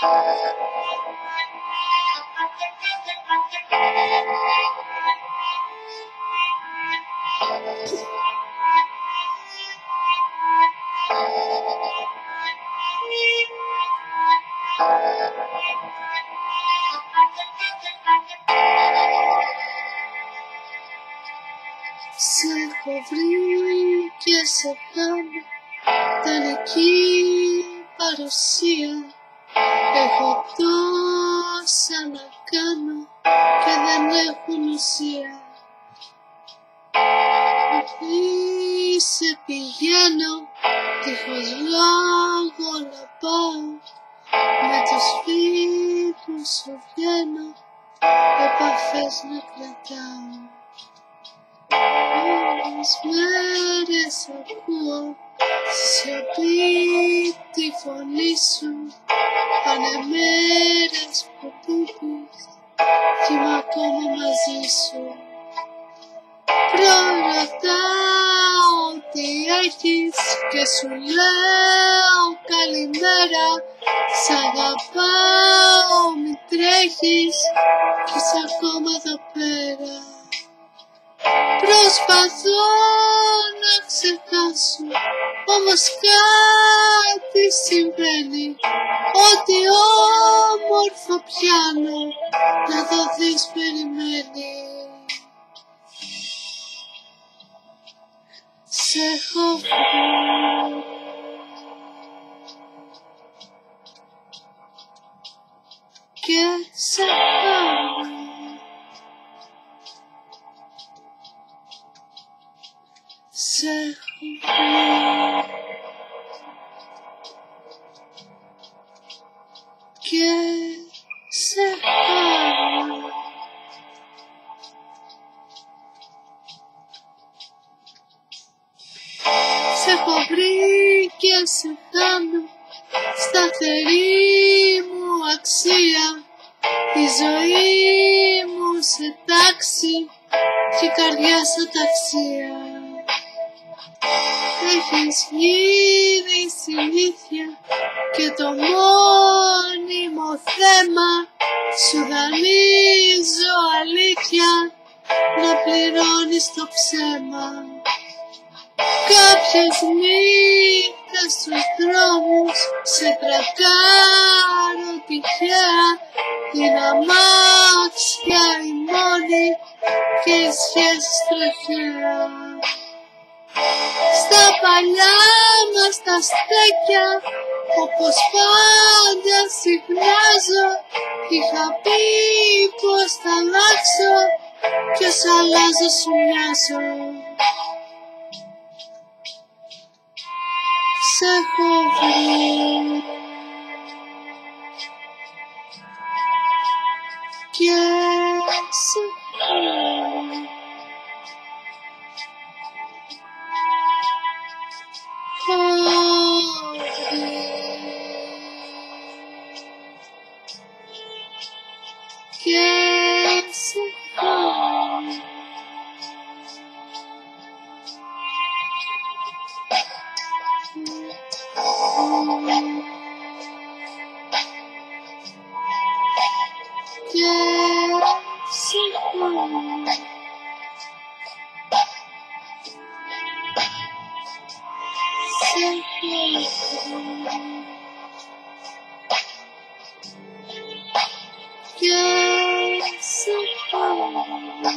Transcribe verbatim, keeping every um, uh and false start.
Σε έχω βρει και σε χάνω, τελική παρουσία. Έχω τόσα να κάνω και δεν έχουν ουσία. Εκεί σε πηγαίνω, δίχως λόγο να πάω. Με τους φίλους σου βγαίνω, επαφές να κρατάω. Όλες μέρες ακούω στη σιωπή τη φωνή σου. Πάνε μέρες που λείπεις κι είμαι ακόμα μαζί σου. Προρωτάω τι έχεις και σου λέω καλημέρα. Σ' αγαπάω, μη τρέχεις κι είσαι ακόμα εδώ πέρα. Προσπαθώ να ξεχάσω, όμως κάτι συμβαίνει. Ό,τι όμορφο πιάνω, να το δεις περιμένει. Σε έχω βρει και σε χάνω. Σε έχω βρει και σε χάνω. Σε έχω βρει και σε χάνω, σταθερή μου αξία. Η ζωή μου σε τάξη και η καρδιά σε ταξία. Έχεις γίνει συνήθεια και το μόνιμο θέμα. Σου δανείζω αλήθεια, να πληρώνεις το ψέμα. Κάποιες νύχτες στους δρόμους σε τρακάρω τυχαία. Είναι αμάξια η μόνη και οι σχέσεις τροχαία. Στα παλιά μας τα στέκια, όπως πάντα συχνάζω. Είχα πει πως θα αλλάξω κι ως αλλάζω σου μοιάζω. Σε έχω βρει και σε χάνω. Και σε χάνω. Και σε χάνω. Σε χάνω. Και σε χάνω.